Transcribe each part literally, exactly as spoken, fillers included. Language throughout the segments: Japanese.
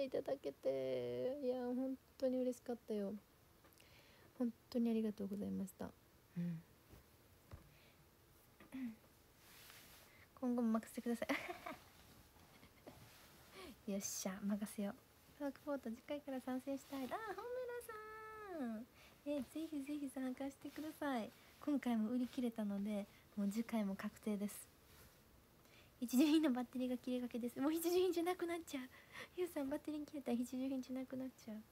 ていただけて、いや本当に嬉しかったよ。本当にありがとうございました、うん、今後も任せてくださいよっしゃ任せよう。トークポート次回から参戦したい。あ、本村さん、えぜひぜひ参加してください。今回も売り切れたのでもう次回も確定です。必需品のバッテリーが切れかけです。もう必需品じゃなくなっちゃう。ゆうさんバッテリー切れたら必需品じゃなくなっちゃう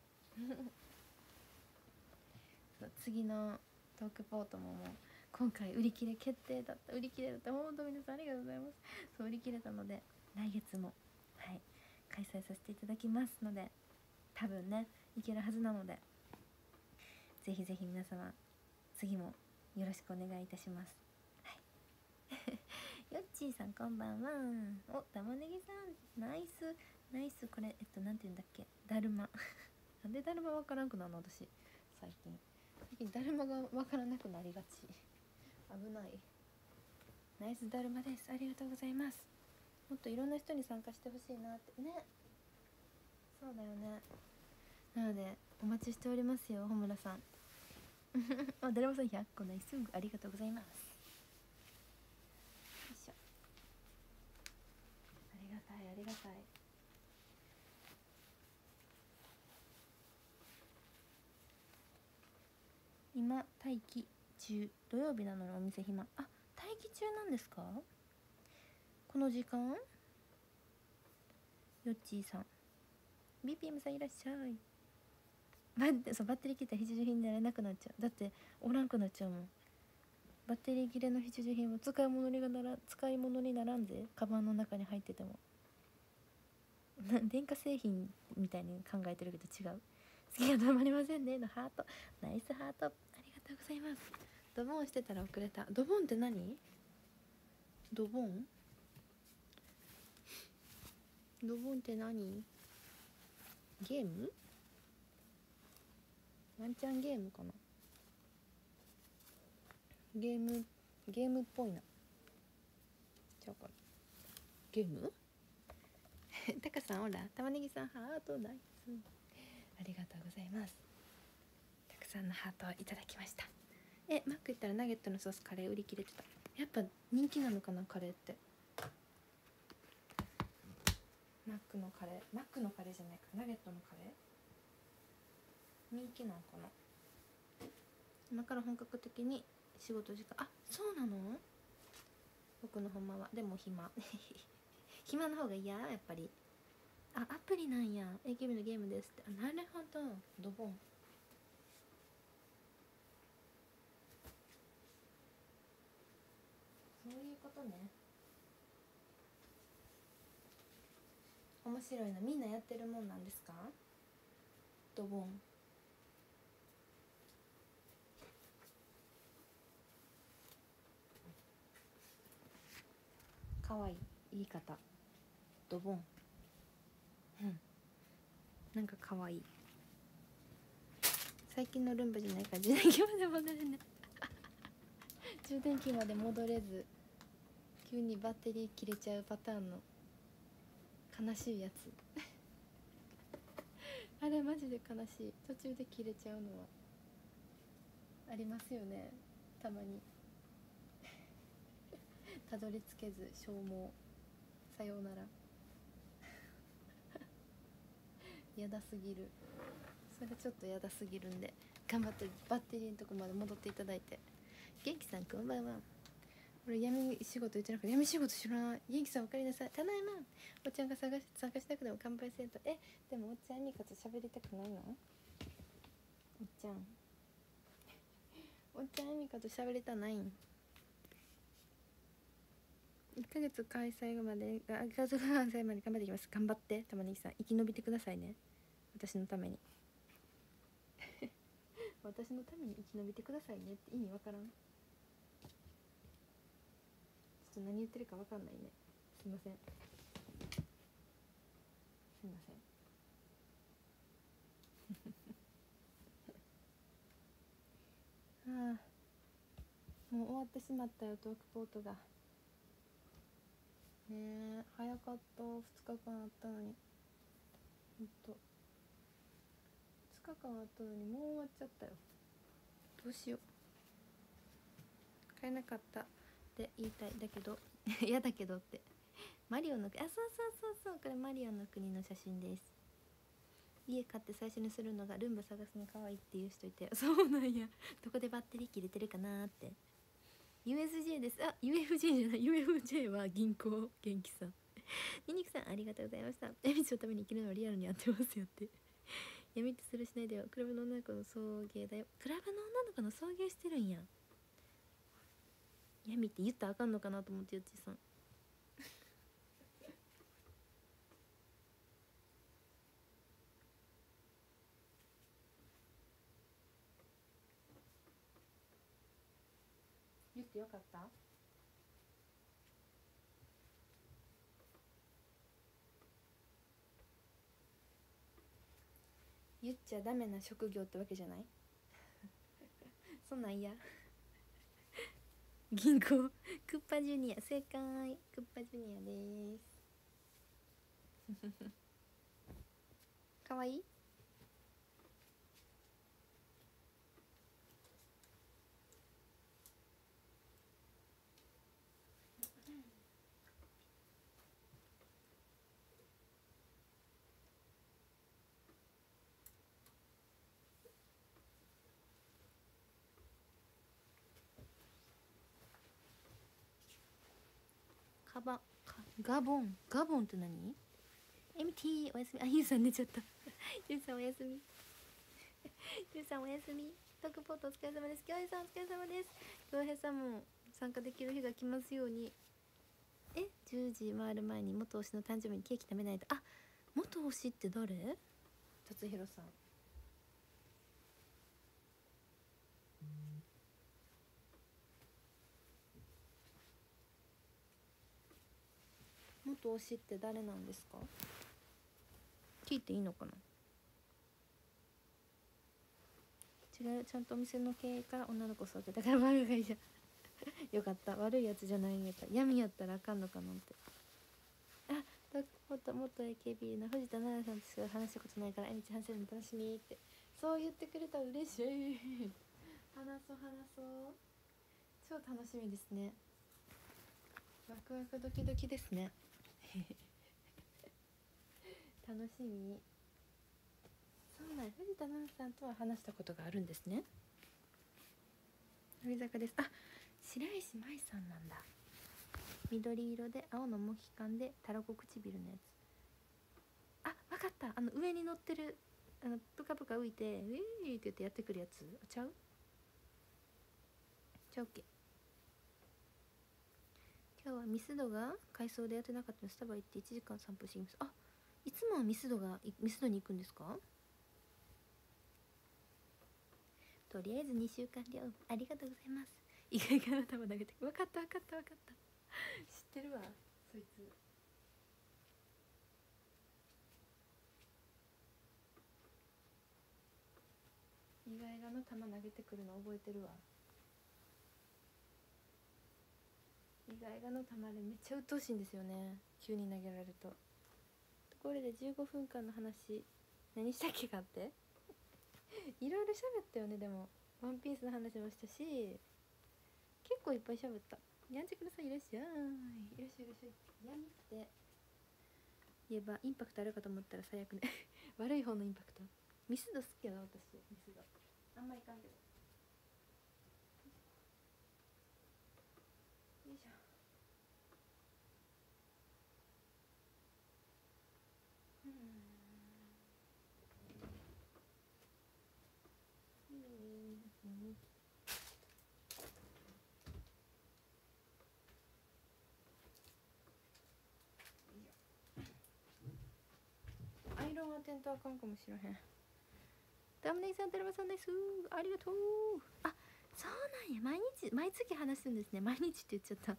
次のトークポートももう今回売り切れ決定だった。売り切れだった。本当皆さんありがとうございます。そう売り切れたので来月もはい開催させていただきますので、多分ねいけるはずなので、ぜひぜひ皆様次もよろしくお願いいたします。はいよっちーさんこんばんは。お、たまねぎさんナイスナイス。これえっとなんて言うんだっけ、だるまなんでだるまわからんくなるの私最近。最近だるまがわからなくなりがち。危ない。ナイスだるまです。ありがとうございます。もっといろんな人に参加してほしいなってね。そうだよね。なのでお待ちしておりますよ、穂村さんあ、だるまさんひゃっこナイスありがとうございます。よいしょ。ありがたいありがたい。今待機中、土曜日なのにお店暇。あ、待機中なんですかこの時間。よっちーさん ビーピーエム さんいらっしゃい。待って、そうバッテリー切ったら必需品になれなくなっちゃう。だっておらんくなっちゃうもん。バッテリー切れの必需品は使い物になら使い物にならんぜ。カバンの中に入ってても電化製品みたいに考えてるけど違う。好きが止まりませんねのハート。ナイスハートありがとうございます。ドボンしてたら遅れた。ドボンって何？ドボンドボンって何？ゲーム？ワンチャンゲームかな。ゲームゲームっぽいな。じゃあこれゲームタカさんオラ、玉ねぎさんハートナイスありがとうございます。たくさんのハートをいただきました。え、マック行ったらナゲットのソースカレー売り切れてた。やっぱ人気なのかなカレーって。マックのカレー、マックのカレーじゃないか、ナゲットのカレー人気なのかな。今から本格的に仕事時間。あ、そうなの。僕のほんまはでも暇暇の方が嫌やっぱり。あ、アプリなんや。え、ゲームのゲームですって。あ、なるほど。ドボン。そういうことね。面白いな。みんなやってるもんなんですか？ドボン。かわいい言い方。ドボン。うん。なんかかわいい。最近のルンバじゃないから充電器まで戻れない充電器まで戻れず急にバッテリー切れちゃうパターンの悲しいやつあれマジで悲しい。途中で切れちゃうのはありますよね、たまにたどり着けず消耗。さようならやだすぎる。それちょっとやだすぎるんで頑張ってバッテリーのとこまで戻っていただいて。元気さんこんばんは。俺闇仕事言ってなくて闇仕事知らない。元気さんおかえりなさい。ただいま。おっちゃんが参加参加したくても乾杯せんと。え、でもおっちゃんにかと喋りたくないの？おっちゃんおっちゃんエミカと喋りたないん。いっかげつ開催までがいっかげつ開催まで頑張っていきます。頑張って玉ねぎさん生き延びてくださいね。私のために私のために生き延びてくださいねって意味わからん。ちょっと何言ってるかわかんないね。すいませんすいませんはあ、もう終わってしまったよトークポートが。ねえ早かった。ふつかかんあったのに。ほんと間あったのにもう終わっちゃったよ。どうしよう。買えなかったって言いたいだけど嫌だけどってマリオの、あ、そうそうそうそう、これマリオの国の写真です。家買って最初にするのがルンバ探すの可愛いっていう人いて、そうなんや。どこでバッテリー切れてるかなーって。 ユーエスジェー です。あ、 ユーエフジェー じゃない、 ユーエフジェー は銀行。元気さんニンニクさんありがとうございました。エミチのために生きるのはリアルにやってますよって。闇ってするしないでよ。クラブの女の子の送迎だよ。クラブの女の子の送迎してるんや。闇って言ったらあかんのかなと思ってよっちさん言ってよかった。言っちゃダメな職業ってわけじゃないそんなん嫌銀行クッパジュニア、正解。クッパジュニアですかわいい。カバガボン、ガボンって何？ エムティー おやすみ。あ、ゆうさん寝ちゃったゆうさんおやすみゆうさんおやすみ。トークポートお疲れ様です。京平さんお疲れ様です。京平さんも参加できる日が来ますように。え、じゅうじ回る前に元推しの誕生日にケーキ食べないと。あ、元推しって誰？達弘さん。元推しって誰なんですか？聞いていいのかな。違う、ちゃんとお店の経営から女の子育てだから悪い会社よかった、悪いやつじゃないんやった。闇やったらあかんのかなって。あ、もっともっと エーケービー の藤田奈々さんとしか話したことないから、えみち話せるの楽しみって、そう言ってくれたら嬉しい話そう話そう、超楽しみですね。ワクワクドキドキですね楽しみ。そうなん、藤田奈々さんとは話したことがあるんですね。乃木坂です。あ、白石麻衣さんなんだ。緑色で青のモヒカンでたらこ唇のやつ。あ、わかった。あの上に乗ってる、あのプカプカ浮いてウィーって言ってやってくるやつちゃう？ちゃうっけ。今日はミスドが改装でやってなかったのでスタバ行っていちじかん散歩してきます。あ、いつもはミスドがミスドに行くんですか？とりあえずにしゅうかん了ありがとうございます。意外から頭投げて、分かった分かった分かった知ってるわそいつ。意外がの球投げてくるの覚えてるわ。意外がの球でめっちゃ鬱陶しいんですよね、急に投げられると。これでじゅうごふんかんの話何したっけかっていろいろ喋ったよね。でもワンピースの話もしたし、結構いっぱい喋った。やんちゃください、いらっしゃい、いらっしゃいいらっしゃい。闇って言えばインパクトあるかと思ったら最悪ね悪い方のインパクト。ミスド好きやな私。ミスドあんまいかんけど。よいしょ。うんうんアイロン当てんとあかんかもしれへん。ダムネイさん、テルマさんです。ありがとう。あ、そうなんや。毎日毎月話すんですね。毎日って言っちゃった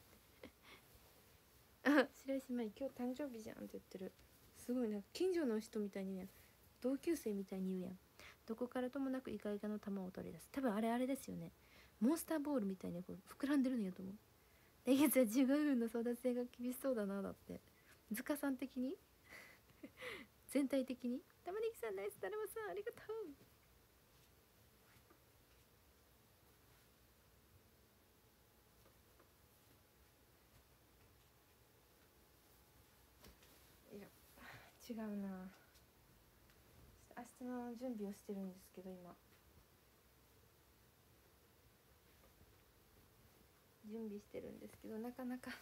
あ、白石麻衣今日誕生日じゃんって言ってる。すごいなんか近所の人みたいにね、同級生みたいに言うやん。どこからともなくイカイカの玉を取り出す。多分あれあれですよね。モンスターボールみたいにこう膨らんでるんやと思う。来月はじゅうごふんの争奪戦が厳しそうだな。だって塚さん的に全体的に。玉ねぎさんナイス、だるまさんありがとう。いや違うな、明日の準備をしてるんですけど、今準備してるんですけど、なかなか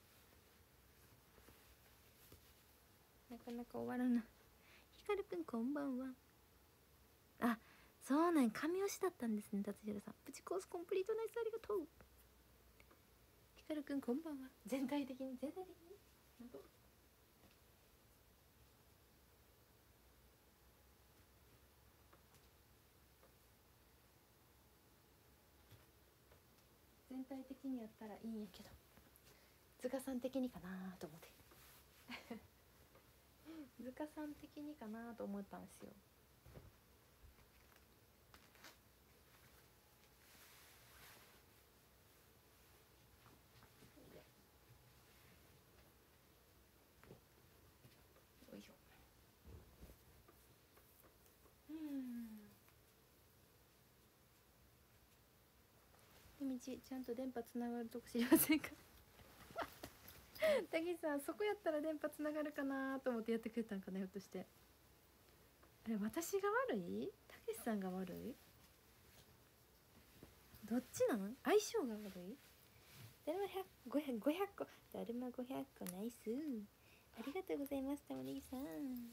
なかなか終わらない。ひかるくんこんばんは。あ、そうなん、神押しだったんですね。達弘さん、プチコースコンプリートナイス、ありがとう。ひかるくんこんばんは。全体的に全体的に本当全体的にやったらいいんやけど、図鑑さん的にかなと思って図鑑さん的にかなと思ったんですよ。よいしょ。うん、みちちゃんと電波つながるとこ知りませんかたけしさん、そこやったら電波つながるかなと思ってやってくれたんかな、ひょっとして。あれ、私が悪い、たけしさんが悪い、どっちなん、相性が悪い。だるまごひゃく、ごひゃくこ、だるまごひゃくこナイス、ありがとうございます。たまねぎさん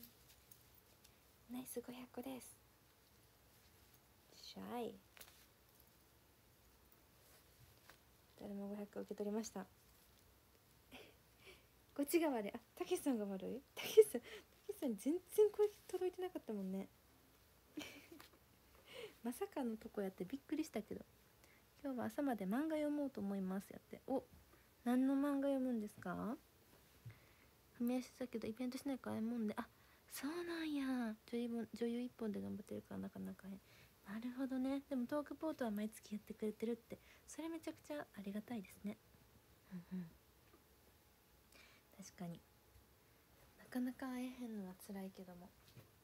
ナイスごひゃっこです。シャイ、だるまごひゃっこ受け取りました。こっちが悪い。あ、たけしさんが悪い。たけしさん、たけしさん全然声届いてなかったもんねまさかのとこやってびっくりしたけど。今日は朝まで漫画読もうと思いますやって。お、何の漫画読むんですか。踏み足だけどイベントしないからええもんで。あ、そうなんや。女優女優一本で頑張ってるからなかなかへ。なるほどね。でもトークポートは毎月やってくれてるって、それめちゃくちゃありがたいですね。うんうん、確かになかなか会えへんのは辛いけども。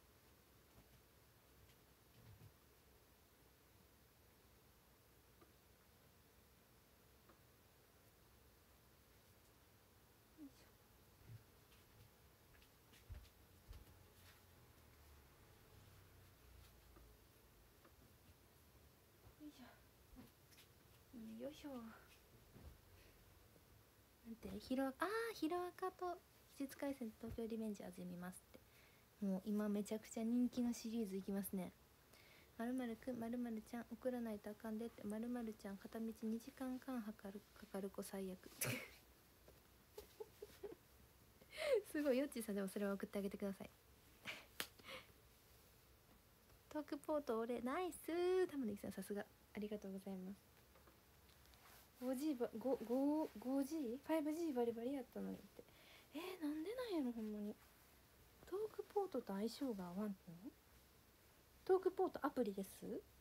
よいしょ。なんてヒロ、ああヒロアカと季節回戦東京リベンジャーズ見ますって。もう今めちゃくちゃ人気のシリーズいきますね。まるまるくん、まるまるちゃん送らないとあかんでって、まるまるちゃん片道にじかんかんはかるかかる子最悪すごい、よっちーさんでもそれは送ってあげてくださいトークポート俺ナイスー、たまねぎさんさすが、ありがとうございます。 フォージー ば ごジー ファイブジー バリバリやったのにって。えー、なんでなんやろほんまに。トークポートと相性が合わんの。トークポートアプリです。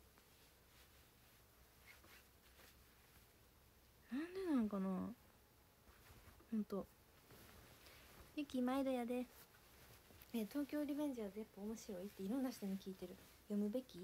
なんでなんかな。ほんとゆき毎度やで。え東京リベンジャーズやっぱ面白いっていろんな人に聞いてる。読むべきって。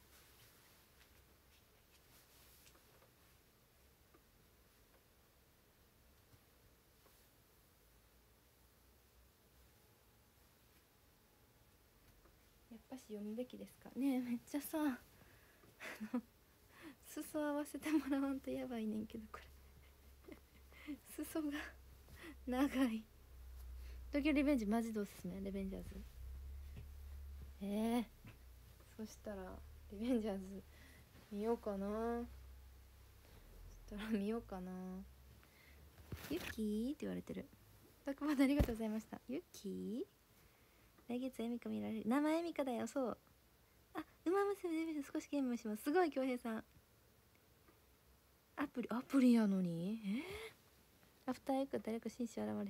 やっぱし読むべきですかね。えめっちゃさあの裾合わせてもらわんとやばいねんけど、これ裾が長い。東京リベンジマジでおすすめ。リベンジャーズ、えー、そしたらリベンジャーズ見ようかな。そしたら見ようかな。ユッキーって言われてる。たくまでありがとうございました。ユッキー来月エミカ見られる。名前エミカだよ。そう。あ、ウマ娘デビュー少しゲームします。すごい恭平さん。アプリアプリやのに。えー、アフターエク誰か紳士現れへん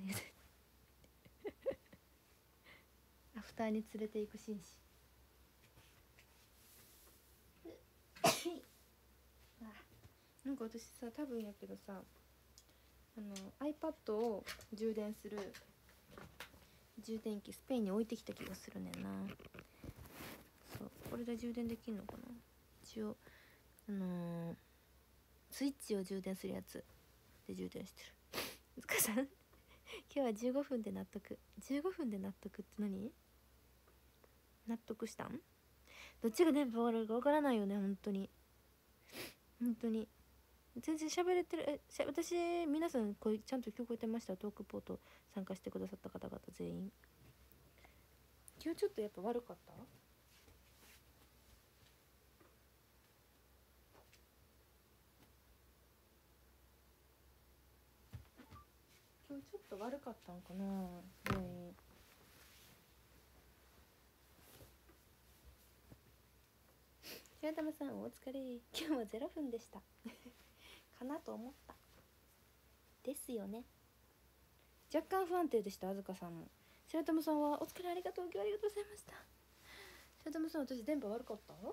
アフターに連れて行く紳士なんか私さ、多分やけどさ、あの iPad を充電する充電器スペインに置いてきた気がするねんな。そう、これで充電できんのかな。一応あのー、スイッチを充電するやつで充電してる。お母さん今日はじゅうごふんで納得。じゅうごふんで納得って何？納得したん？どっちが電波悪いかわからないよね、本当に本当に。全然喋れてる。えしゃ私皆さん声ちゃんと聞こえてました？トークポート参加してくださった方々全員。今日ちょっとやっぱ悪かった？今日ちょっと悪かったんかな全員。白玉さんお疲れ。今日はゼロふんでしたかなと思ったですよね。若干不安定でした。あずかさんも白玉さんはお疲れありがとう。今日はありがとうございました。白玉さん私電波悪かった？あ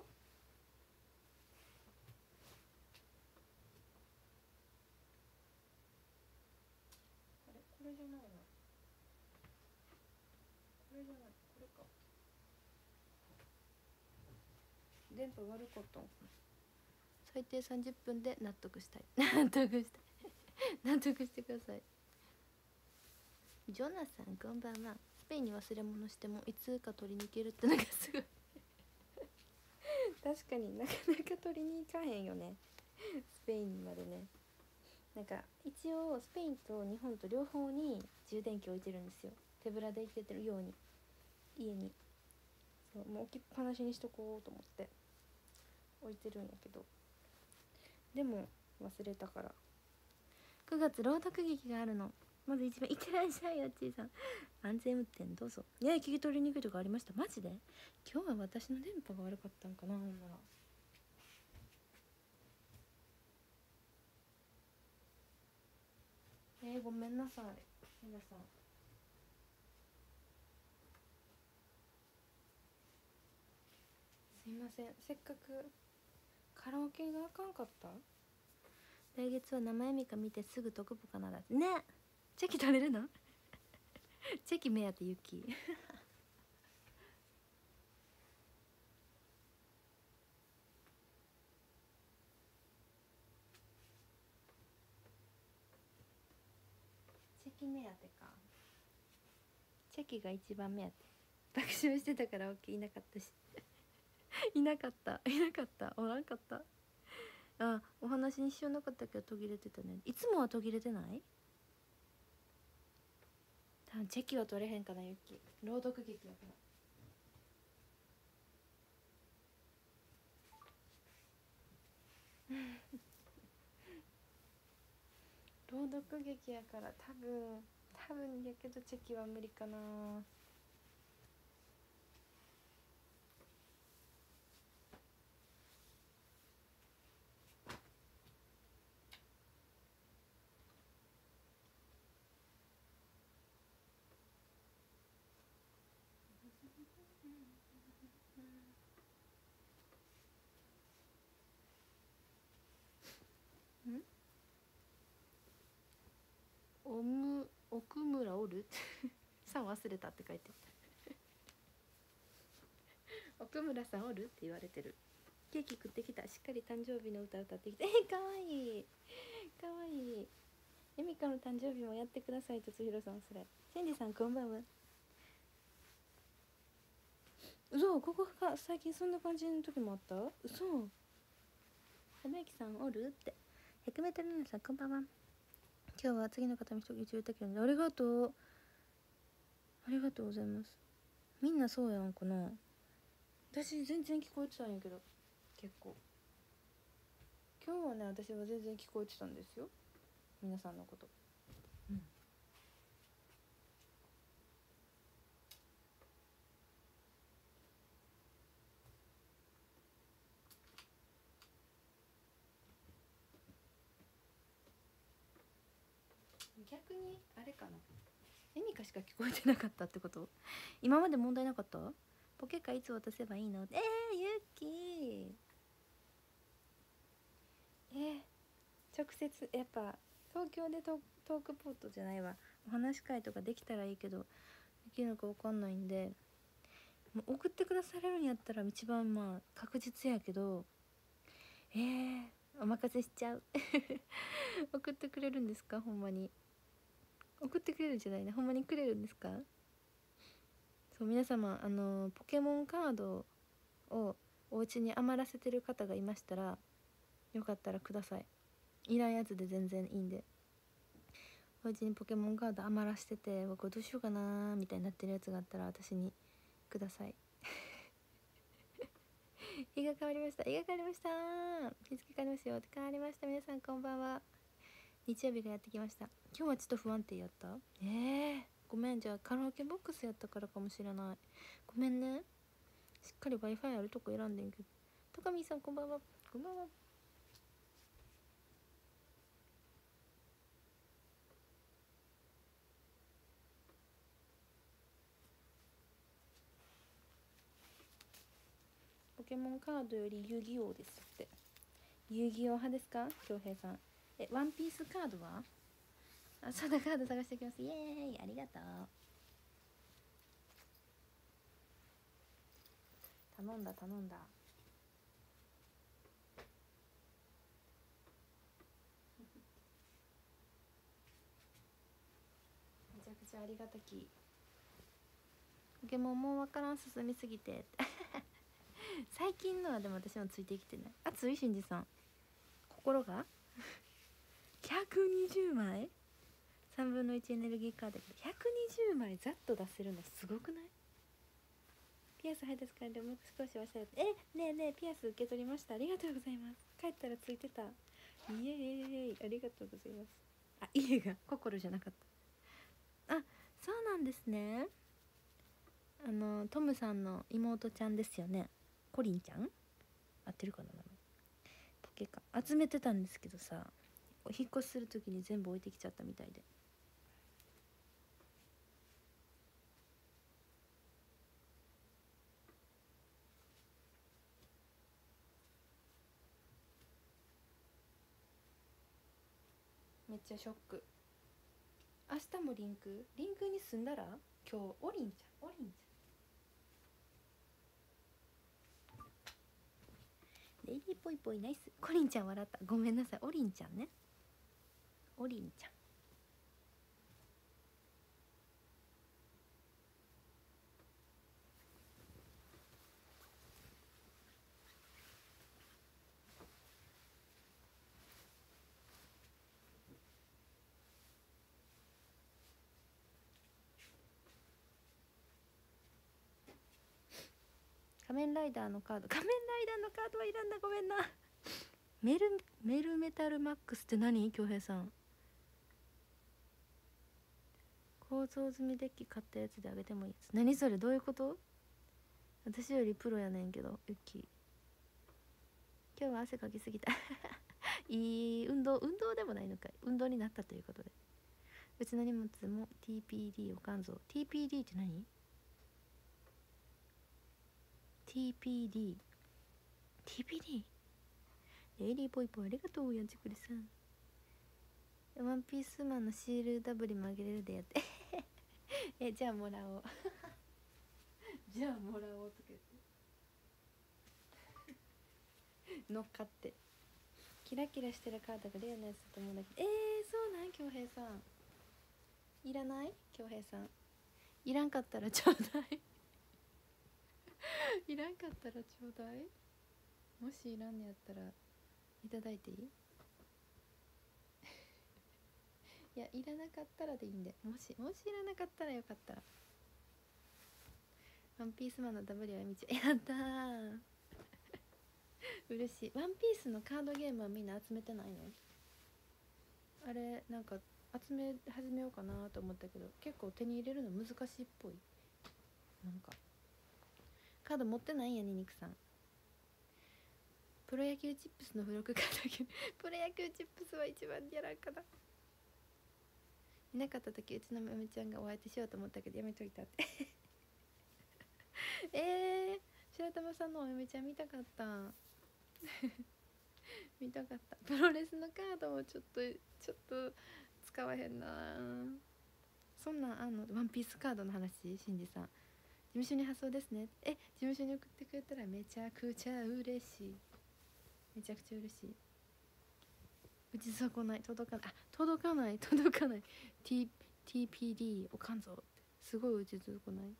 れこれじゃないな。これじゃない、これか。電波悪かったのかな。最低さんじゅっぷんで納得したい納得したい納得してください。ジョナサンこんばんは。スペインに忘れ物してもいつか取りに行けるってのがすごい確かになかなか取りに行かへんよねスペインまでね。なんか一応スペインと日本と両方に充電器置いてるんですよ。手ぶらで行っててるように家に。そうもう置きっぱなしにしとこうと思って置いてるんやけど、でも忘れたから。くがつ朗読劇があるの。まず一番いってらっしゃいよっちーさん。安全運転どうぞ。いや聞き取りにくいとかありました？マジで今日は私の電波が悪かったんかな。ほんならえー、ごめんなさい皆さん。すいません。せっかくカラオケがあかんかった。来月は生エミカ見てすぐ特步かなだってね。チェキ食べるのチェキ目当てユキチェキ目当てか。チェキが一番目当て。爆笑してたから起きいなかったしいなかったいなかったおらんかった。あ、お話にしようなかったけど途切れてたね。いつもは途切れてない？多分チェキは取れへんかなユキ。朗読劇やから朗読劇やから多分多分やけどチェキは無理かな。んおむ奥村おるさん忘れたって書いて奥村さんおるって言われてる。ケーキ食ってきた。しっかり誕生日の歌歌ってきた。えー、かわいいかわいい。エミカの誕生日もやってくださいとつひろさん。それシェンジさんこんばんは。嘘、ここが最近そんな感じの時もあった。嘘。花雪さんおるって。 ひゃくメートル の皆さんこんばんは。今日は次の方に一言言ったけどありがとうありがとうございます。みんなそうやんかな。私全然聞こえてたんやけど結構今日はね私は全然聞こえてたんですよ皆さんのこと。うん。逆にあれかな、エミカしか聞こえてなかったってこと？今まで問題なかった？ポケカいつ渡せばいいの？えー、ユッキーえー、直接やっぱ東京でトトークポートじゃないわお話し会とかできたらいいけどきるのか分かんないんで、もう送ってくだされるんやったら一番まあ確実やけど、えー、お任せしちゃう送ってくれるんですか？ほんまに送ってくれるんじゃないな、ほんまにくれるんですか？そう、皆様あのポケモンカードをお家に余らせてる方がいましたら、よかったらください。いらんやつで全然いいんで。お家にポケモンカード余らしてて、これどうしようかなみたいになってるやつがあったら私にください日が変わりました、日が変わりました、日付変わりますよ、変わりました。皆さんこんばんは。日曜日がやってきました。今日はちょっと不安定やった。えー、ごめん。じゃあカラオケボックスやったからかもしれない。ごめんね。しっかり Wi-Fi あるとこ選んでんけど。高見さんこんばんは。こんばんは。ポケモンカードより遊戯王ですって。遊戯王派ですか、恭平さん。え、ワンピースカードは？あ、そんなカード探してきます。イエーイ、ありがとう。頼んだ頼んだ。めちゃくちゃありがたき。ポケモンもうわからん、進みすぎて最近のはでも私もついてきてない。熱いしんじさん、心がひゃくにじゅうまい、さんぶんのいちエネルギーカードひゃくにじゅうまいざっと出せるのすごくない？ピアス配達完了、もう少し忘れて。え、ねえねえ、ピアス受け取りました、ありがとうございます。帰ったらついてた。イエーイ、ありがとうございます。あ、家が心じゃなかった。あ、そうなんですね。あのトムさんの妹ちゃんですよね。コリンちゃん合ってるかな、名前。ポケカ集めてたんですけどさ、引っ越しする時に全部置いてきちゃったみたいで。めっちゃショック。明日もリンクリンクに住んだら今日オリンちゃん、オリンちゃんレイディーぽいぽいナイス。コリンちゃん笑った、ごめんなさい。オリンちゃんね、オリンちゃん。仮面ライダーのカード、仮面ライダーのカードはいらんな、ごめんな。メルメルメタルマックスって何？恭平さん、構造済みデッキ買ったやつであげてもいいやつ。何それ、どういうこと？私よりプロやねんけど。ユッキー今日は汗かきすぎたいい運動、運動でもないのかい、運動になったということで。うちの荷物も ティーピーディー を肝臓。 ティーピーディー って何？ ティーピーディー ティーピーディー レイリーポイポイありがとう、やんちくりさん。ワンピースマンのシールダブリもあげれるでやってえ、じゃあもらおうじゃあもらおうとか言って乗っかって。キラキラしてるカードがレアなやつだと思うんだけど。えー、そうなん？恭平さんいらない？恭平さんいらんかったらちょうだいいらんかったらちょうだい。もしいらんのやったらいただいていい？いや、いらなかったらでいいんで、もしもしいらなかったらよかったら。ワンピースマンの ダブリュー はみちやったー嬉しい。ワンピースのカードゲームはみんな集めてないの？あれなんか集め始めようかなと思ったけど、結構手に入れるの難しいっぽい。なんかカード持ってないんやににくさん。プロ野球チップスの付録カードゲームプロ野球チップスは一番やらんかな。いなかった時うちの嫁ちゃんがお相手しようと思ったけどやめといたってえー、白玉さんのお嫁ちゃん見たかった見たかった。プロレスのカードもちょっとちょっと使わへんな。 そんなんあんの？ワンピースカードの話、しんじさん。事務所に発送ですね。え、事務所に送ってくれたらめちゃくちゃ嬉しい。めちゃくちゃ嬉しい。うちそこない、届かない、あ、届かない届かない T TPD おかんぞって、すごいうちそこない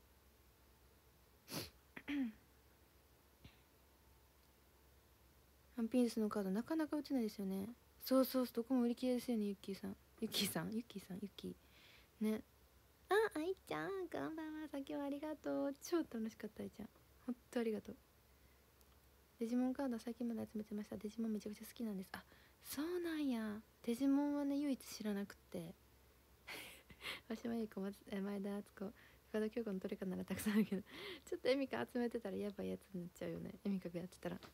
ワンピースのカードなかなか売ってないですよね。そうそうそう、どこも売り切れですよね。ゆっきーさん、ゆっきーさん、ゆっきーさん、ゆっきーね。あ、あいちゃん、こんばんは。先はありがとう。超楽しかった、あいちゃん。ほんとありがとう。デジモンカード最近まで集めてました。デジモンめちゃくちゃ好きなんです。あ、そうなんや。デジモンはね、唯一知らなくってわしまゆこ、前田敦子、深田恭子のどれかならたくさんあるけどちょっとエミカ集めてたらやばいやつになっちゃうよね、エミカがやってたら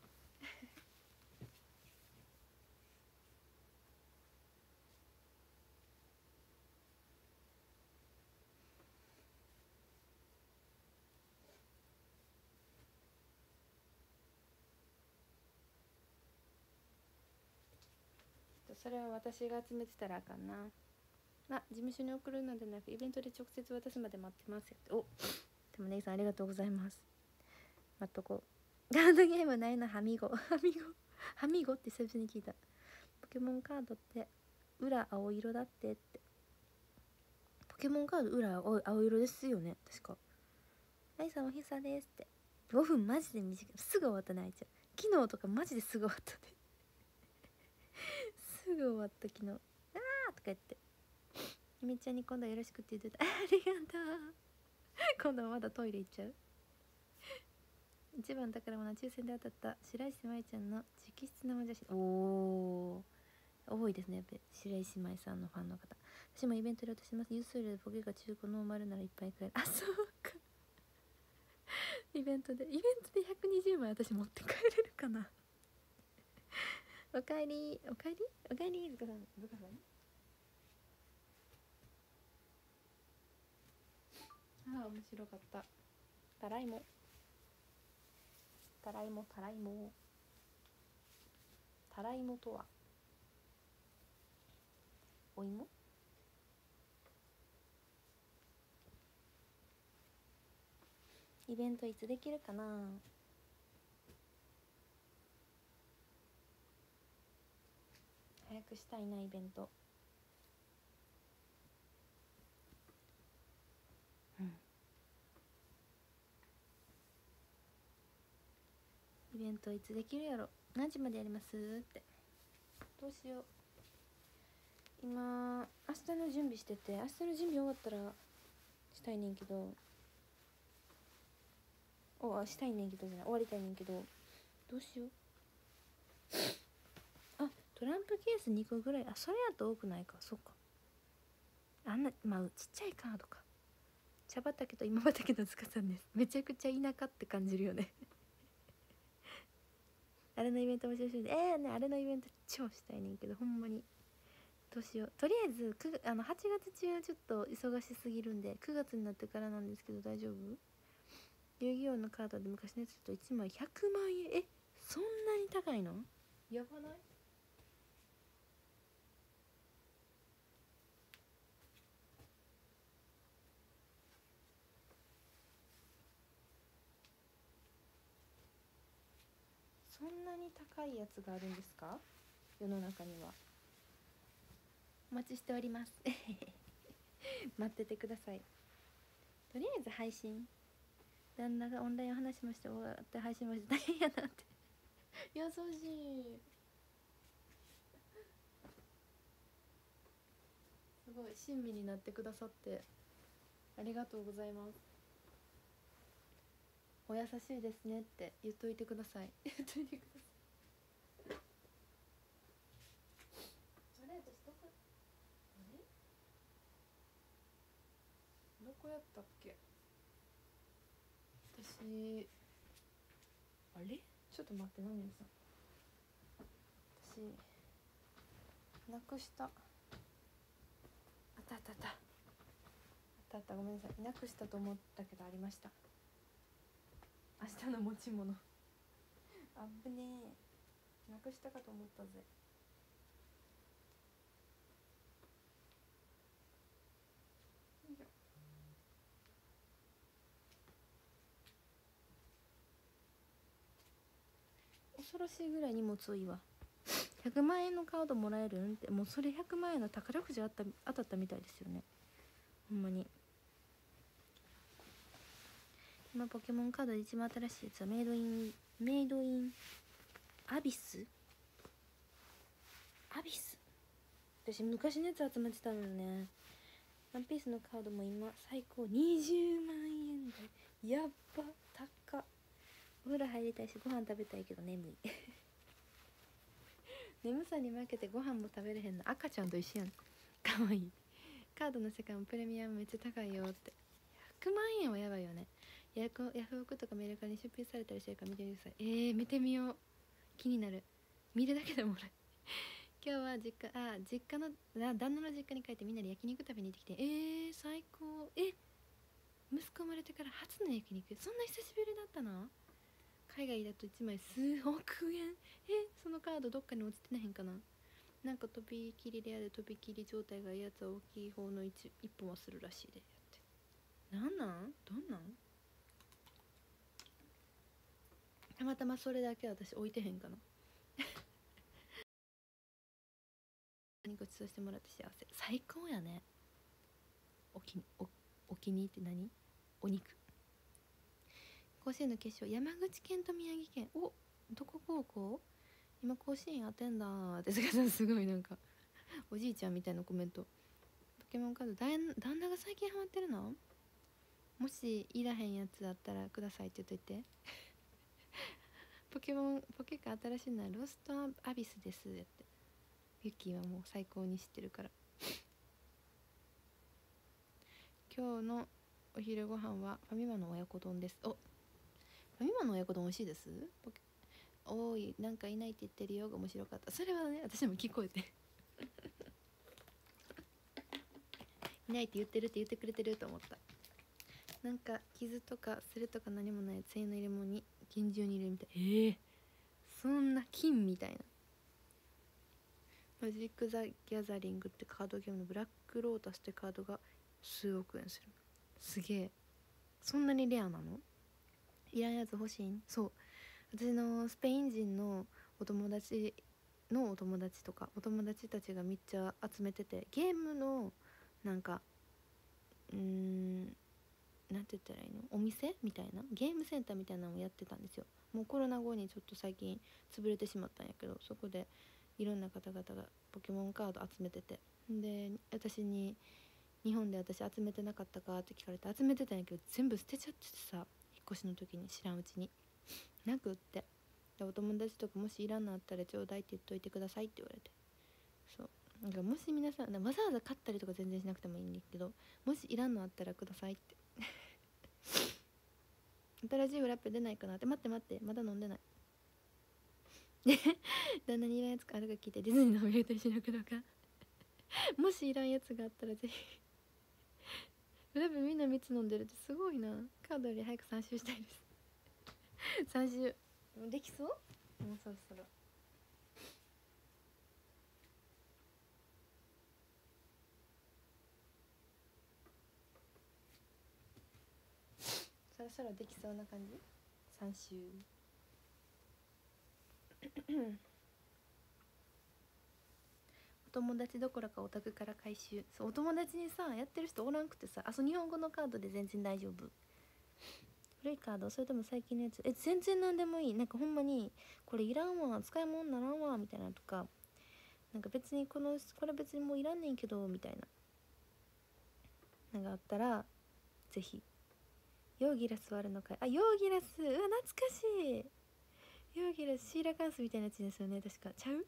それは私が集めてたらあかんな。あ、事務所に送るのでなくイベントで直接渡すまで待ってますよ。お、でもネギさんありがとうございます。待っとこう。カードゲームないの、ハミゴハミゴハミゴって久々に聞いた。ポケモンカードって裏青色だってって。ポケモンカード裏青青色ですよね、確か。ライさんおひさですって。ごふんマジで短い、すぐ終わったね、あいちゃん。昨日とかマジですぐ終わったねすぐ終わった、昨日。あーとか言って、ゆみちゃんに今度よろしくって言ってたありがとう今度はまだトイレ行っちゃう。一番宝物は抽選で当たった白石麻衣ちゃんの直筆生写真。おー、多いですね、やっぱり白石麻衣さんのファンの方。私もイベントで渡します。ユースールでポケが中古ノーマルならいっぱい買える。あ、そうかイベントでイベントでひゃくにじゅうまい私持って帰れるかなおかえりおかえりおかえり、ずかさん、ずかさん。ああ、面白かった。たらいもたらいもたらいもたらいもとはお芋。イベントいつできるかな。早くしたいな、イベント。うん、イベントいつできるやろ。何時までやりますって。どうしよう。今明日の準備してて、明日の準備終わったらしたいねんけど、おしたいねんけどじゃない、終わりたいねんけど、どうしよう。あ、トランプケースにこぐらい。あ、それやと多くないか。そうか、あんな、まあちっちゃいカードか。茶畑と今畑の塚さんです。めちゃくちゃ田舎って感じるよねあれのイベントもししいで、えーね、あれのイベント超したいねんけど、ほんまにどうしよう。とりあえずくあのはちがつ中ちょっと忙しすぎるんで、くがつになってからなんですけど、大丈夫？遊戯王のカードで昔のやつといちまいひゃくまんえん。え、そんなに高いの？やばない？そんなに高いやつがあるんですか、世の中には。お待ちしております待っててください。とりあえず配信、旦那がオンラインを話しまして終わって配信まして大変やなって優しい。すごい親身になってくださってありがとうございます。お優しいですねって言っといてください言っといてください。あれ、私どこ、あれどこやったっけ、私。あれ、ちょっと待って、何々さん、私なくした。あったあったあったあったあった、ごめんなさい、なくしたと思ったけどありました。明日の持ち物あぶねえ、なくしたかと思ったぜ。 恐ろしいぐらい荷物多いわ。ひゃくまんえんのカードもらえるんって、もうそれひゃくまんえんの宝くじあった当たったみたいですよね、ほんまに。今ポケモンカードで一番新しいやつはメイドインメイドインアビスアビス私昔のやつ集めてたのよね。ワンピースのカードも今最高にじゅうまんえん台、やっば高っ。お風呂入りたいしご飯食べたいけど眠い眠さに負けてご飯も食べれへんの赤ちゃんと一緒やん。かわいい。カードの世界もプレミアムめっちゃ高いよって。ひゃくまんえんはやばいよね。ヤフヤフオクとかメルカリに出品されたりしてるから見てみてください。えー、見てみよう。気になる。見るだけでも俺今日は実家あ実家の旦那の実家に帰ってみんなで焼肉食べに行ってきて、えー、最高。え息子生まれてから初の焼肉、そんな久しぶりだったな。海外だといちまい数億円。えそのカードどっかに落ちてなへんかな。なんかとびきりレアでとびきり状態がいいやつは大きい方の 1, 一本はするらしいで。やってなんなんどんなんたまたまそれだけ私置いてへんかなごちそうしてもらって幸せ。最高やね。おきおお気に入りって何？お肉。甲子園の決勝、山口県と宮城県。おどこ高校？今甲子園やってんだーって菅さんすごいなんかおじいちゃんみたいなコメント。ポケモンカード旦那が最近ハマってるの？もしいらへんやつあったらくださいって言っといてポケモンポケカ新しいのはロストアビスですって。ユッキーはもう最高に知ってるから。今日のお昼ご飯はファミマの親子丼です。おファミマの親子丼美味しいです。ポケおいなんかいないって言ってるよが面白かった。それはね私も聞こえていないって言ってるって言ってくれてると思った。なんか傷とかするとか何もない繊維の入れ物に厳重に入れるみたい。えー、そんな金みたいな。マジック・ザ・ギャザリングってカードゲームのブラック・ロータスってカードが数億円する。すげえ。そんなにレアなの？いらんやつ欲しいん？そう、私のスペイン人のお友達のお友達とかお友達たちがめっちゃ集めてて、ゲームのなんかうーんなんて言ったらいいの、お店みたいなゲームセンターみたいなのをやってたんですよ。もうコロナ後にちょっと最近潰れてしまったんやけど、そこでいろんな方々がポケモンカード集めてて、で私に日本で私集めてなかったかって聞かれて集めてたんやけど全部捨てちゃっててさ、引っ越しの時に知らんうちになくって、でお友達とかもしいらんのあったらちょうだいって言っといてくださいって言われて、そうなんかもし皆さんわざわざ買ったりとか全然しなくてもいいんだけど、もしいらんのあったらくださいって新しいフラッペ出ないかなって。待って待ってまだ飲んでない旦那にいらんやつかあるか聞いてディズニーのお土産と一緒に送ろうかもしいらんやつがあったらぜひフラッペみんなみっつ飲んでるってすごいな。カードより早くさん周したいですさん周できそう？もうそろそろそろそろできそうな感じ。さん周お友達どころかお宅から回収。そうお友達にさやってる人おらんくてさ、あそう日本語のカードで全然大丈夫。古いカードそれとも最近のやつ？え全然何でもいい。なんかほんまにこれいらんわ使い物ならんわみたいなとか、なんか別にこのこれ別にもういらんねんけどみたいななんかあったらぜひ。ヨーギラスはあるのかい？あヨーギラスうわ懐かしい。ヨーギラスシーラカンスみたいなやつですよね確か。ちゃう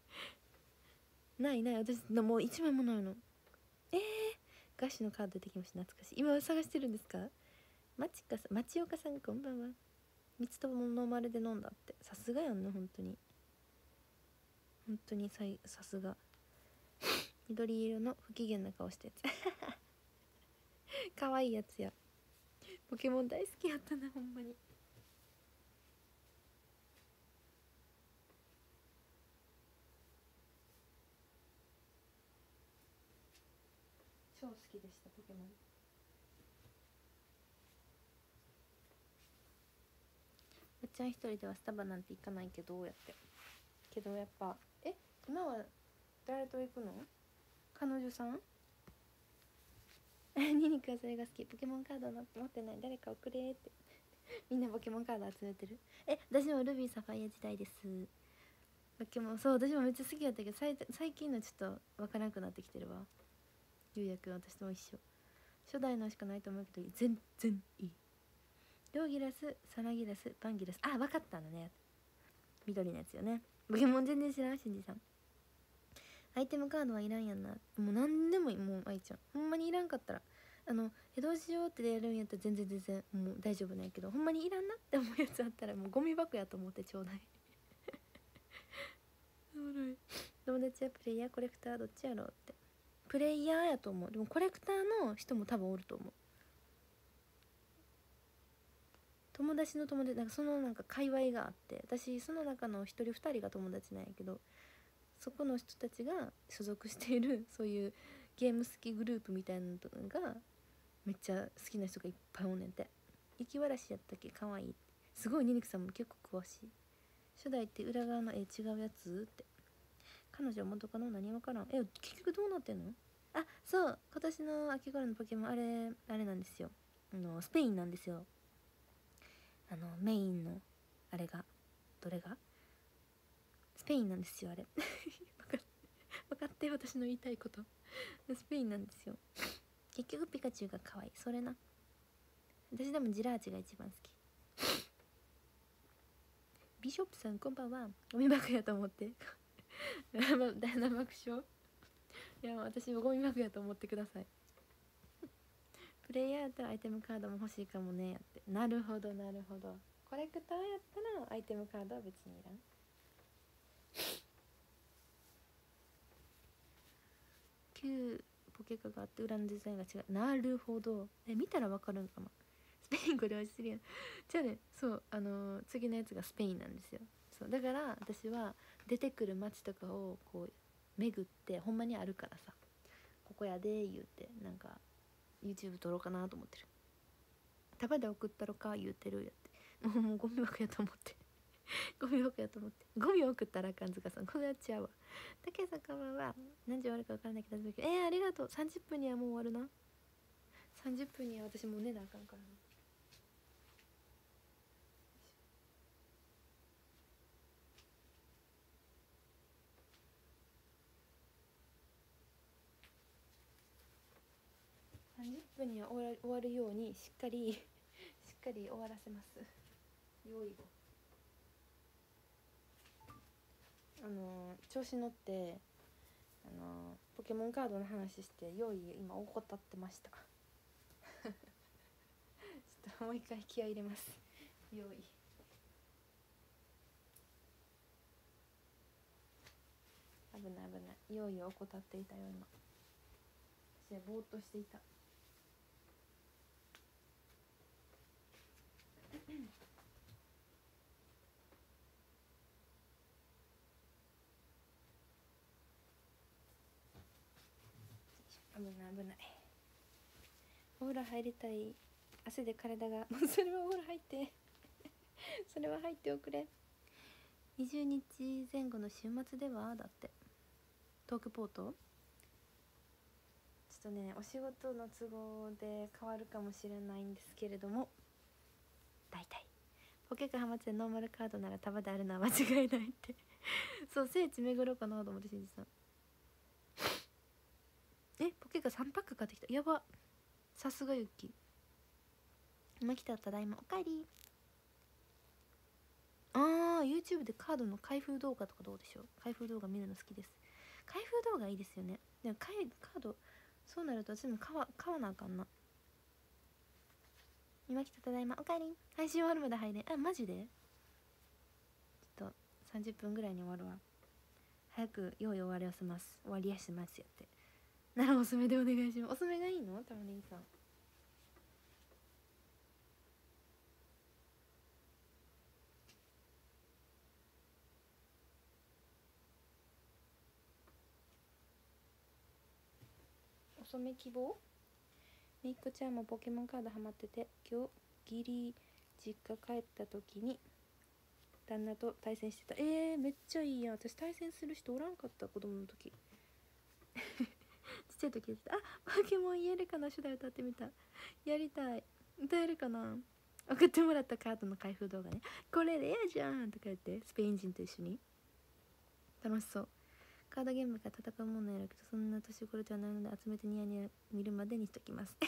ないない私もう一枚もないの。えー、ガッシュのカード出てきました。懐かしい。今探してるんですか？マチカさん町岡さんこんばんは。三つともノーマルで飲んだって。さすがやんね本当に本当にささすが。緑色の不機嫌な顔したやつかわいいやつや。ポケモン大好きやったなほんまに。超好きでしたポケモン。 っちゃん一人ではスタバなんて行かないけどやってけどやっぱえ今は誰と行くの？彼女さん？ニニクはそれが好き。ポケモンカード持ってない、誰か送れってみんなポケモンカード集めてる。え私もルビーサファイア時代です。ポケモンそう私もめっちゃ好きやったけど最最近のちょっとわからなくなってきてるわ。ゆうやくん私とも一緒。初代のしかないと思うけど全然いい。両ギラス、サラギラス、バンギラス、あ分かったのね、緑のやつよね。ポケモン全然知らんしんじさん。アイテムカードはいらんやんな。もう何でもいい、もう愛ちゃんほんまにいらんかったらあのえどうしようってやるんやったら全然全然もう大丈夫なんやけど、ほんまにいらんなって思うやつあったらもうゴミ箱やと思ってちょうだいおもろい。友達はプレイヤーコレクターどっちやろうって。プレイヤーやと思う。でもコレクターの人も多分おると思う。友達の友達なんかそのなんか界隈があって、私その中の一人二人が友達なんやけど、そこの人たちが所属しているそういうゲーム好きグループみたいなのがめっちゃ好きな人がいっぱいおんねんて。雪わらしやったっけ、かわいい。すごいニニクさんも結構詳しい。初代って裏側の絵違うやつって。彼女は元カノ何わからん。え結局どうなってんの？あそう今年の秋頃のポケモンあれあれなんですよ、あのスペインなんですよ。あのメインのあれがどれがスペインなんですよあれ分かって私の言いたいことスペインなんですよ。結局ピカチュウが可愛い、それな。私でもジラーチが一番好き。ビショップさんこんばんは。ゴミ箱やと思って生爆笑。いや私もゴミ箱やと思ってください。プレイヤーやったらアイテムカードも欲しいかもねやって。なるほどなるほど。コレクターやったらアイテムカードは別にいらん。旧ポケカがあって裏のデザインが違う。なるほど。え見たらわかるんかな。スペイン語ではしてるやん。じゃあねそうあのー、次のやつがスペインなんですよ。そうだから私は出てくる街とかをこう巡ってほんまにあるからさ、ここやで言うてなんか YouTube 撮ろうかなと思ってる。束で送ったろか言うてるやってもうもうゴミ箱やと思ってゴミ箱やと思ってゴミ送ったらあかんずかさんこれやっちゃうわ。たけさんこんばんは。何時終わるか分からないけどえー、ありがとう。さんじゅっぷんにはもう終わるな。さんじゅっぷんには私もう寝なあかんからな。さんじゅっぷんには終わる終わるようにしっかりしっかり終わらせます。用意をあのー、調子乗ってあのー、ポケモンカードの話して用意今怠ってましたちょっともう一回気合い入れます。用意危ない危ない。用意を怠っていたよ今。私はぼーっとしていた。危ない危ない。お風呂入りたい。汗で体がもうそれはお風呂入ってそれは入っておくれ。にじゅうにちぜん後の週末ではだってトークポートちょっとねお仕事の都合で変わるかもしれないんですけれども、大体ポケカハマってノーマルカードなら束であるのは間違いないってそう聖地巡ろうかなと思って。しんじさんえポケカさんパック買ってきた。やばさすがゆき。今来たただいまおかえり。あー YouTube でカードの開封動画とかどうでしょう。開封動画見るの好きです。開封動画いいですよね。でもカードそうなると私も買わ買わなあかんな。今来たただいまおかえり。配信終わるまで入れん。あマジでちょっとさんじゅっぷんぐらいに終わるわ。早く用意終わりやせます終わりやしますやってならおすすめでお願いします。おすすめがいいのたまねぎさん。お染め希望。みっこちゃんもポケモンカードハマってて今日ギリ実家帰った時に旦那と対戦してた。えー、めっちゃいいやん。私対戦する人おらんかった、子供の時ちっちゃい時やってた。あ、ポケモン言えるかな。初代歌ってみた。やりたい。歌えるかな。送ってもらったカードの開封動画ね。これレアじゃんとか言ってスペイン人と一緒に楽しそう。カードゲームが戦うものやるけど、そんな年頃ではないので集めてニヤニヤ見るまでにしときます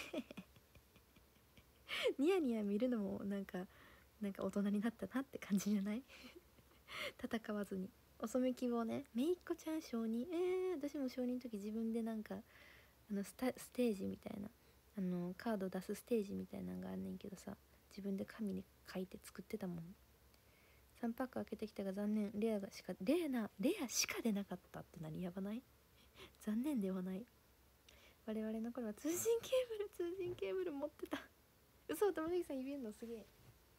ニヤニヤ見るのもなんかなんか大人になったなって感じじゃない戦わずに。お染め希望ね。めいっ子ちゃん承認。えー、私も承認の時自分でなんかあのスタステージみたいな、あのカード出すステージみたいなのがあんねんけどさ、自分で紙に書いて作ってたもん。さんパック開けてきたが残念、レアがしかレアなレアしか出なかったって何やばない？残念ではない。我々の頃は通信ケーブル通信ケーブル持ってた。嘘、友達さん言えんのすげえ。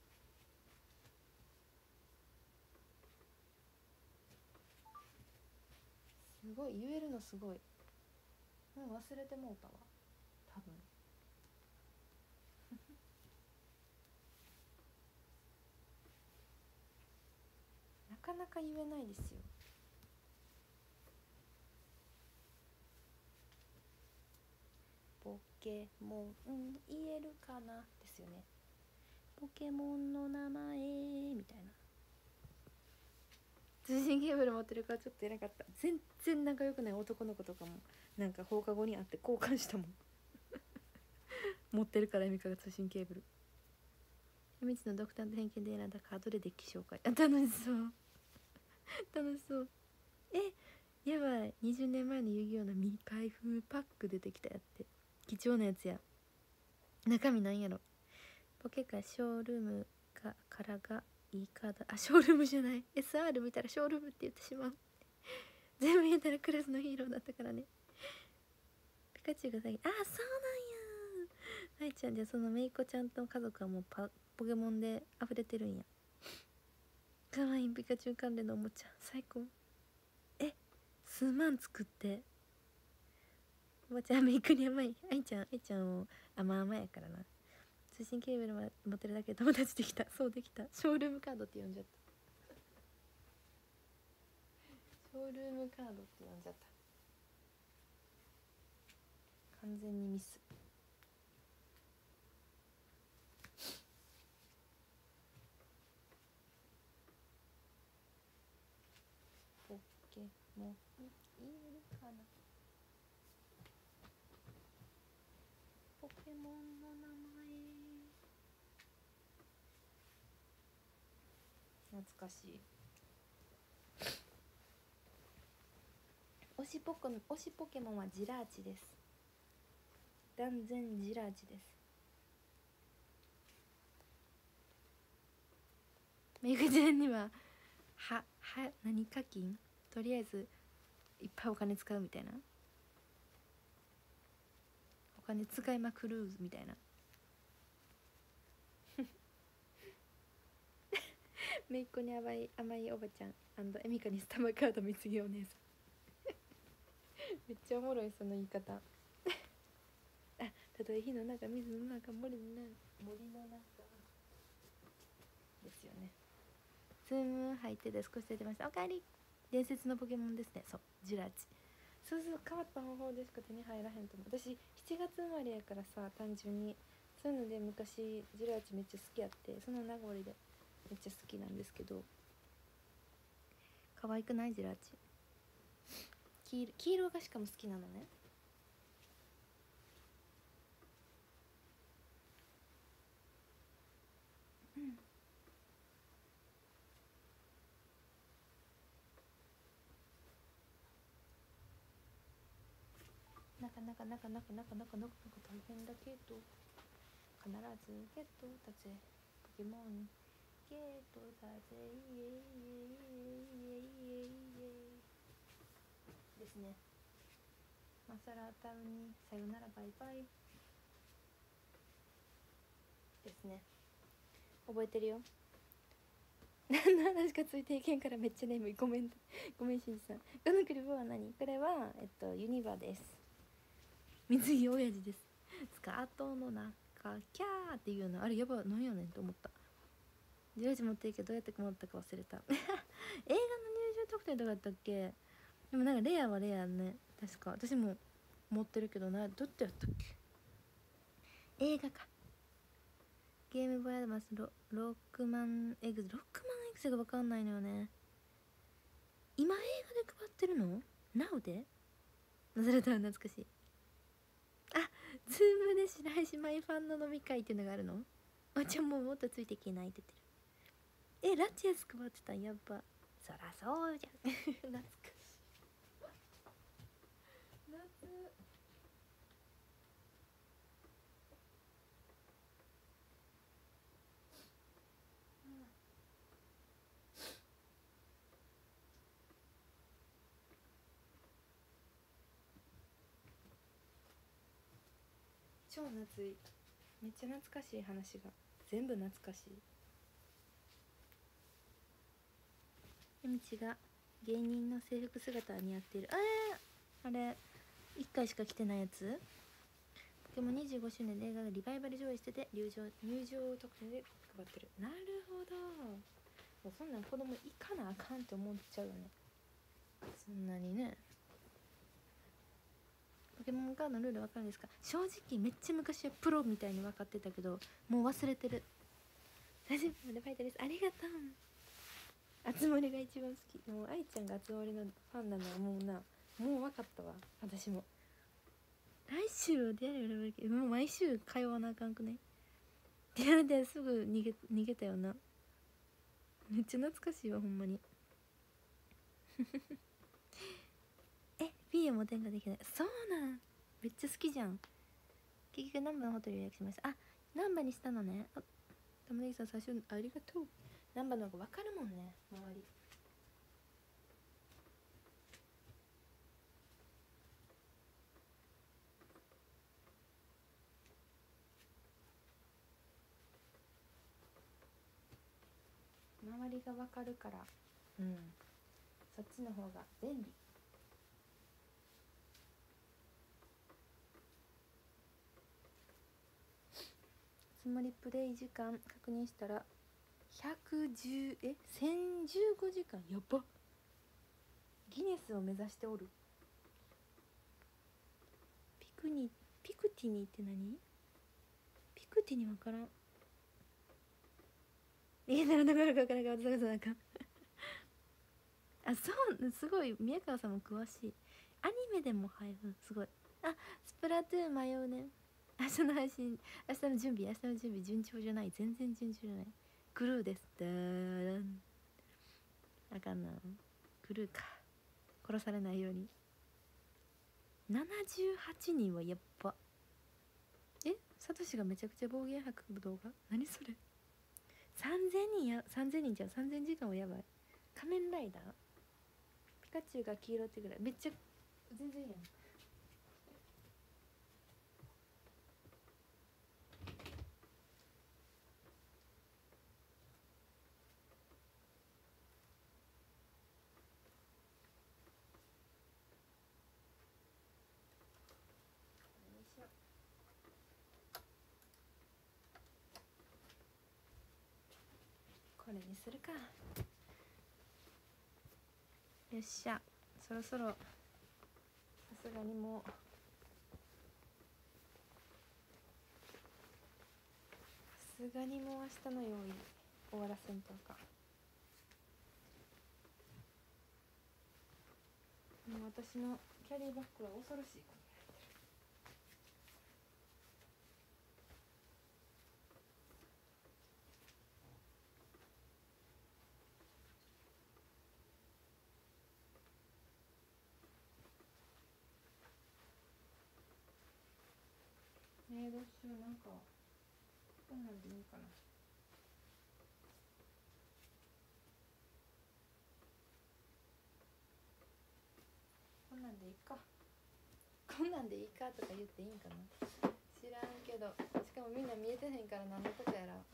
すごい言えるのすごい。もう忘れてもうたわ多分なかなか言えないですよ。ポケモン言えるかなですよね。ポケモンの名前みたいな。通信ケーブル持ってるからちょっと偉かった。全然仲良くない男の子とかもなんか放課後に会って交換したもん持ってるから。エミカが通信ケーブル。秘密のドクターと偏見で選んだカードでデッキ紹介。あ、楽しそう楽しそう。え、やばい。にじゅうねんまえの遊戯王の未開封パック出てきたやって。貴重なやつや。中身なんやろ。ポケカショールームかからがいいカード。あ、ショールームじゃない エスアール 見たらショールームって言ってしまう全部見えたらクラスのヒーローだったからね。ピカチュウが先。あ、そうなんや。愛ちゃん、じゃあそのめいっ子ちゃんと家族はもうパポケモンで溢れてるんや。かわいいピカチュウ関連のおもちゃ最高。え、数万作って。おばちゃんめいっ子に甘い。愛ちゃん愛ちゃんも甘々やからな。通信ケーブルは持ってるだけで友達できた。そうできた。ショールームカードって呼んじゃった。ショールームカードって呼んじゃった。完全にミス。ポケモン言えるかな。ポケモンの名前懐かしい。推しポケ推しポケモンはジラーチです。断然ジラーチです。めぐちゃんにははは何課金、とりあえずいっぱいお金使うみたいな、お金使いまくるみたいなめいっ子に甘い甘いおばちゃんエミカにスタマカード貢ぎお姉さんめっちゃおもろいその言い方あ、たとえ火の中水の中森の中森の中ですよね。ズーム入ってて少し出てました。おかえり。伝説のポケモンですね。そう、ジラーチ。そうそう、変わった方法でしか手に入らへんと思う。私しちがつ生まれやからさ、単純にそういうので昔ジラーチめっちゃ好きやって、その名残でめっちゃ好きなんですけど、可愛くないジラーチ。黄色、黄色がしかも好きなのね。うん。なかなかなかなかなかなかなかなか大変だけど必ずゲットだぜポケモンゲットだぜイエイエイエイエイエイエイですね。マサラタウにさよならバイバイですね。覚えてるよ。何の話かついていけんからめっちゃ眠い。ごめんごめんしんじさん。このクリブは何？これはえっとユニバです。水着親父です。スカートの中キャーっていうのあれやばいなんやねんと思った。 じゅうはち持ってるけどどうやって持ったか忘れた映画の入場特典とかだったっけ。でもなんかレアはレアね、確か私も持ってるけどな、どうやってやったっけ。映画か。ゲームボーイアドバンスロロックマンエグゼロックマンエグゼが分かんないのよね。今映画で配ってるの ナウ で。ナザレタは懐かしい。あ、ズームで白石舞ファンの飲み会っていうのがあるの。あちゃんももっとついていけないって言ってる。え、ラチアス配ってたん。やっぱそらそうじゃん懐かしい夏。超夏い。めっちゃ懐かしい話が全部懐かしい。えみちが芸人の制服姿に似合っている。あれあれいっかいしか着てないやつ。ポケモンにじゅうごしゅうねんで映画がリバイバル上映してて入場入場特典で配ってる。なるほど。もうそんなん子供行かなあかんって思っちゃうよね。そんなにね。ポケモンカードのルール分かるんですか。正直めっちゃ昔はプロみたいに分かってたけどもう忘れてる。大丈夫までファイターです。ありがとう。あつ森が一番好き。もう愛ちゃんがあつ森のファンなのはもうな、もう分かったわ。私も来週は出会えるけどもう毎週通わなあかんくね。出会ってすぐ逃げ逃げたよな。めっちゃ懐かしいわほんまにえ ビーエム も転嫁できない。そうなん、めっちゃ好きじゃん。結局難波のホテル予約しました。あ、難波にしたのね。あ、玉ねぎさん最初ありがとう。難波の方が分かるもんね周り。周りが分かるから、うん、そっちの方が便利。つまりプレイ時間確認したらひゃくじゅうえせんじゅうごじかん。やば。ギネスを目指しておる。ピクニピクティニって何。ピクティニ分からん。家ならどころか分からんから探さなあかんあ、そうすごい。宮川さんも詳しい。アニメでも配布すごい。あ、スプラトゥーン迷うね。明日の配信、明日の準備明日の準備順調じゃない。全然順調じゃない。クルーです。だーん、あかんな。クルーか。殺されないように。ななじゅうはちにんはやっぱ。え、サトシがめちゃくちゃ暴言吐く動画何それ。さんぜんにんやさんぜんにんじゃん。さんぜんじかんはやばい。仮面ライダーピカチュウが黄色ってぐらいめっちゃ全然やん。これにするか。よっしゃ、そろそろさすがにもうさすがにもう明日の用意終わらせんとか。もう私のキャリーバッグは恐ろしいこと。えー、どうしよう。なんかこんなんでいいかな。こんなんでいいか。こんなんでいいかとか言っていいんかな。知らんけど、しかもみんな見えてへんから何のことやら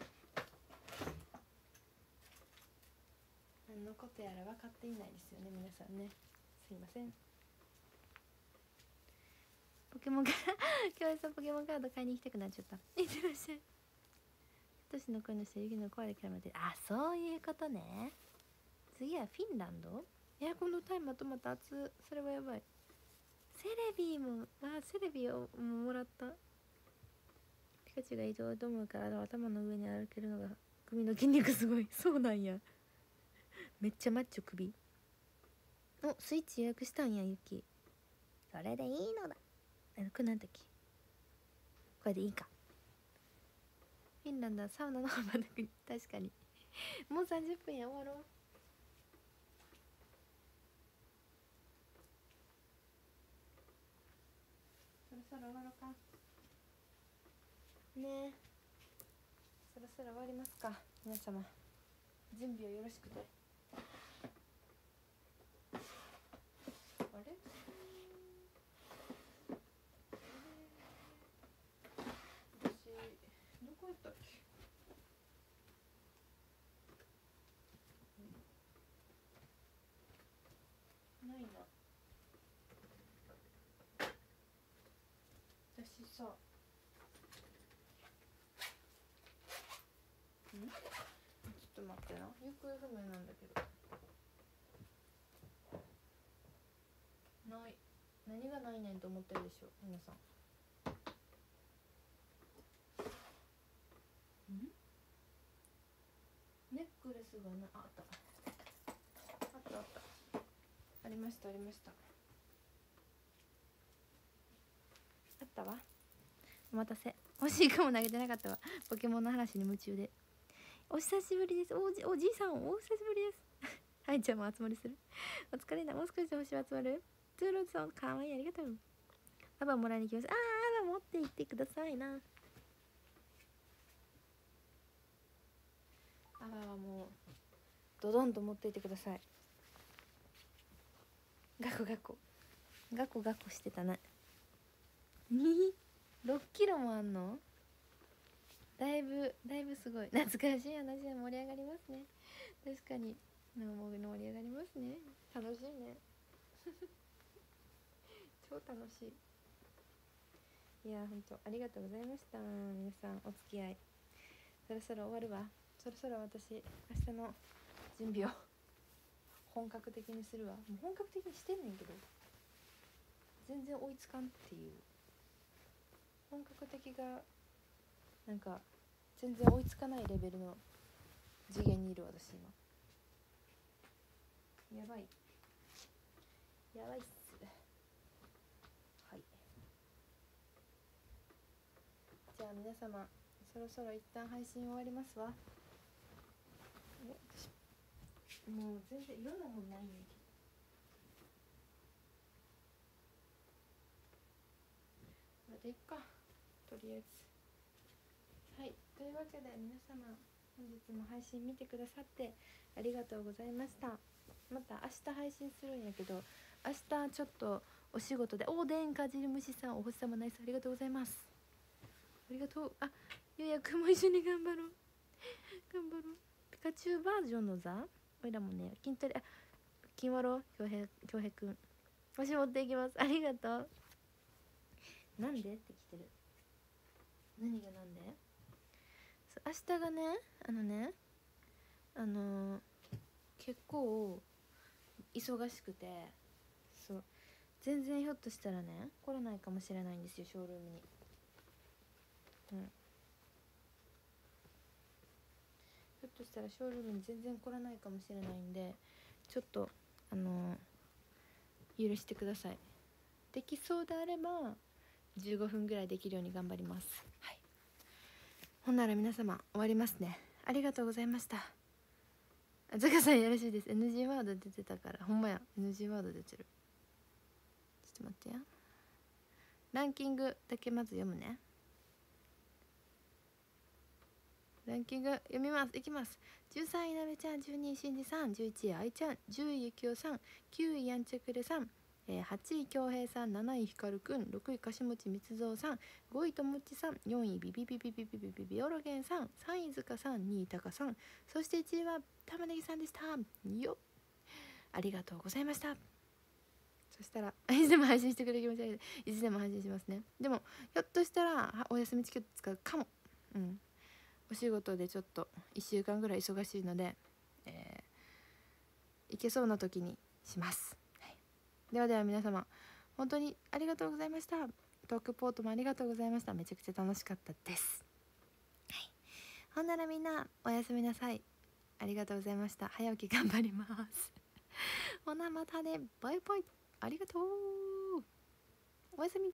何のことやら分かっていないですよね皆さんね。すいません。ポケモンカード今日さポケモンカード買いに行きたくなっちゃった。いってらっしゃい。 都市の声の人雪の声でキャラメル。あ、そういうことね。次はフィンランド。エアコンのタイムまとまった熱。それはやばい。セレビーも、あ、セレビーをもらった。ピカチュウが移動と思うから頭の上に歩けるのが首の筋肉すごい。そうなんや。めっちゃマッチョ首。お、スイッチ予約したんや、ユキ。それでいいのだ。あの、これなんだっけ。これでいいか。フィンランドはサウナの浜の国。確かに。もうさんじゅっぷんや、終わろう。そろそろ終わろうか。ねえ。そろそろ終わりますか。皆様。準備をよろしくて。あれ？私、どこやったっけ？ないな。私さ、ん？ちょっと待ってな。行方不明なんだけど。ない。何がないねんと思ってるでしょ、皆さん。ん？ネックレスがな、あった。あったあった。ありましたありました。あったわ。お待たせ。欲しいかも投げてなかったわ。ポケモンの話に夢中で。お久しぶりです。おじ、おじいさん、お久しぶりです。はい、じゃあもう集まりする。お疲れだ。もう少しで星集まる。ツーローズさん、かわいい。ありがとう。アバもらいに来ます。あー、アバ持って行ってくださいな。アバはもう、ドドンと持っていってください。ガコガコ。ガコガコしてたね。にろっキロもあんの？だいぶだいぶすごい。懐かしい話で盛り上がりますね。確かにもう盛り上がりますね。楽しいね。超楽しい。いや、ほんとありがとうございました。皆さんお付き合い。そろそろ終わるわ。そろそろ私明日の準備を本格的にするわ。もう本格的にしてんねんけど全然追いつかんっていう。本格的がなんか全然追いつかないレベルの次元にいる私今。やばいやばいっす。はい、じゃあ皆様そろそろ一旦配信終わりますわ。え、私もう全然いろんな本ないんやけど、これでいっか、とりあえず。はい、というわけで皆様本日も配信見てくださってありがとうございました。また明日配信するんやけど、明日ちょっとお仕事で、おでんかじる虫さん、お星様ナイス、ありがとうございます。ありがとう。あ、ゆうやくんも一緒に頑張ろう頑張ろう。ピカチュウバージョンの座、おいらもね筋トレ、あ、金わろ京平京平くん、星持っていきます。ありがとう。なんでって来てる。何がなんで？明日がね、あのねあのー、結構忙しくて、そう全然ひょっとしたらね来れないかもしれないんですよ、ショールームに。うん、ひょっとしたらショールームに全然来れないかもしれないんで、ちょっとあのー、許してください。できそうであればじゅうごふんぐらいできるように頑張ります。はい、ほんなら皆様終わりますね。ありがとうございました。ザカさんよろしいです。 エヌジー ワード出てたから、ほんまや エヌジー ワード出てる。ちょっと待ってや、ランキングだけまず読むね。ランキング読みます。いきます。じゅうさんいなべちゃん、じゅうにいしんじさん、じゅういちいあいちゃん、じゅういゆきおさん、きゅういやんちゃくれさん、えー、はちいきょうへいさん、なないひかるくん、ろくいかしもちみつぞうさん、ごいともっちさん、よんいビビビビビビビビビオロゲンさん、さんいずかさん、にいたかさん、そしていちいはたまねぎさんでした。よっ、ありがとうございました。そしたらいつでも配信してくれる気持ち悪い。いつでも配信しますね。でもひょっとしたらお休みチケット使うかも。うん、 お仕事でちょっといっしゅうかんぐらい忙しいので、えー、行けそうな時にします、はい、ではでは皆様本当にありがとうございました。トークポートもありがとうございました。めちゃくちゃ楽しかったです、はい、ほんならみんなおやすみなさい。ありがとうございました。早起き頑張りますほなまたね、バイバイ、ありがとう、おやすみ。